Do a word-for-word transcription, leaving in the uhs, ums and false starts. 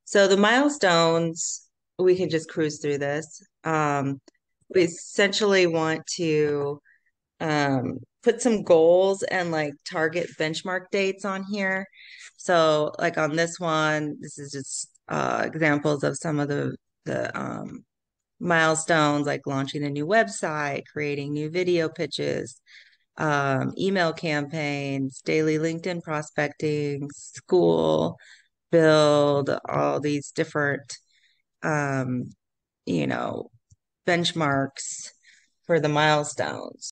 So the milestones, we can just cruise through this. Um, we essentially want to um, put some goals and like target benchmark dates on here. So like on this one, this is just uh, examples of some of the the um, milestones, like launching a new website, creating new video pitches, um, email campaigns, daily LinkedIn prospecting, school, build, all these different um, you know, benchmarks for the milestones.